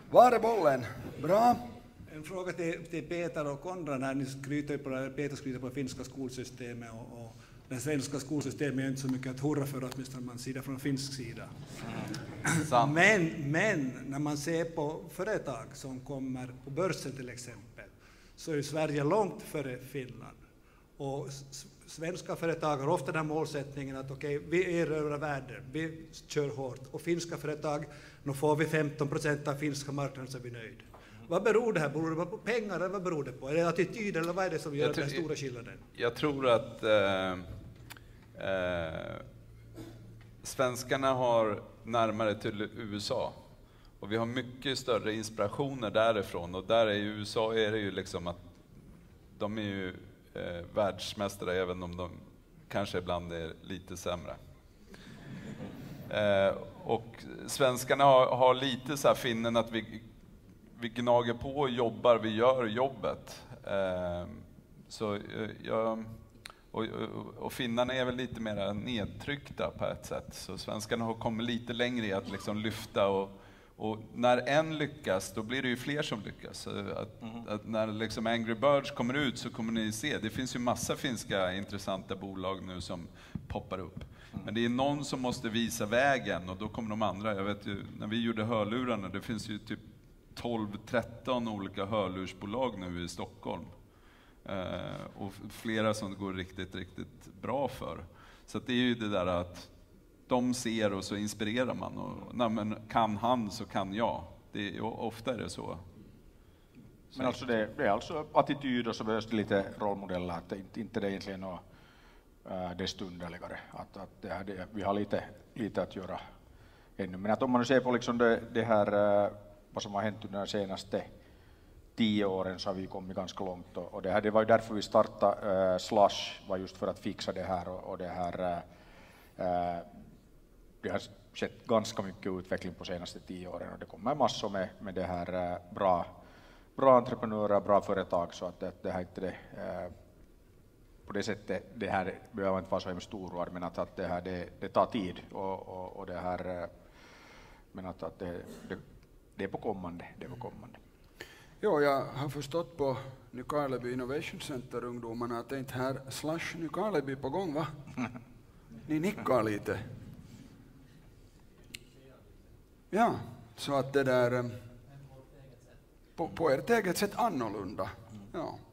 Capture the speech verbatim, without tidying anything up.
Var är bollen? Bra. En fråga till, till Peter och Konrad här. Ni skryter på, Peter skryter på det finska skolsystemet och, och det svenska skolsystemet är inte så mycket att hurra för, åtminstone man ser från finsk sida. Mm. Men, men när man ser på företag som kommer på börsen till exempel, så är ju Sverige långt före Finland. Och svenska företag har ofta den målsättningen att okej, okay, vi erövrar världen, vi kör hårt. Och finska företag, nu får vi femton procent av finska marknaden så är vi nöjda. Vad beror det här? Beror det på pengar eller vad beror det på? Är det attityd eller vad är det som gör den stora skillnaden? Jag tror att eh, eh, svenskarna har närmare till U S A. Och vi har mycket större inspirationer därifrån. Och där är i U S A är det ju liksom att de är ju eh, världsmästare, även om de kanske ibland är lite sämre. Eh, och svenskarna har, har lite så här finnen att vi Vi gnager på och jobbar, vi gör jobbet. Eh, så jag, och, och, och finnarna är väl lite mer nedtryckta på ett sätt. Så svenskarna har kommit lite längre i att liksom lyfta. Och, och när en lyckas, då blir det ju fler som lyckas. Så att, mm. att när liksom Angry Birds kommer ut så kommer ni se. Det finns ju massa finska intressanta bolag nu som poppar upp. Mm. Men det är någon som måste visa vägen och då kommer de andra. Jag vet ju, när vi gjorde hörlurarna, det finns ju typ tolv tretton olika hörlursbolag nu i Stockholm. Eh, och flera som det går riktigt, riktigt bra för. Så att det är ju det där att de ser och så inspirerar man. Och, nej, men kan han så kan jag. Det är, ofta är det så. så men alltså det, det är alltså attityd och så behövs det lite rollmodeller. Att det, inte det är egentligen något äh, desto underligare. Att, att det här, det, vi har lite, lite att göra ännu. Men att om man nu ser på liksom det, det här... Äh, vad som har hänt under de senaste tio åren så har vi kommit ganska långt. Och, och det, här, det var ju därför vi startade äh, Slush, var just för att fixa det här. Och, och det, här äh, det har skett ganska mycket utveckling på senaste tio åren. Och det kommer massor med, med det här äh, bra, bra entreprenörer, bra företag. Så att det, det här inte det, äh, på det sättet, det här behöver inte vara så hemskt oroad, men att, att det, här, det, det tar tid. Och, och, och det här, äh, men att, att det, det Det är på kommande, det är på kommande. Jo, jag har förstått på Nykarleby Innovation Center ungdomarna att det inte här Slush Nykarleby på gång, va? Ni nickar lite. Ja, så att det där på, på ert eget sätt annorlunda. Ja.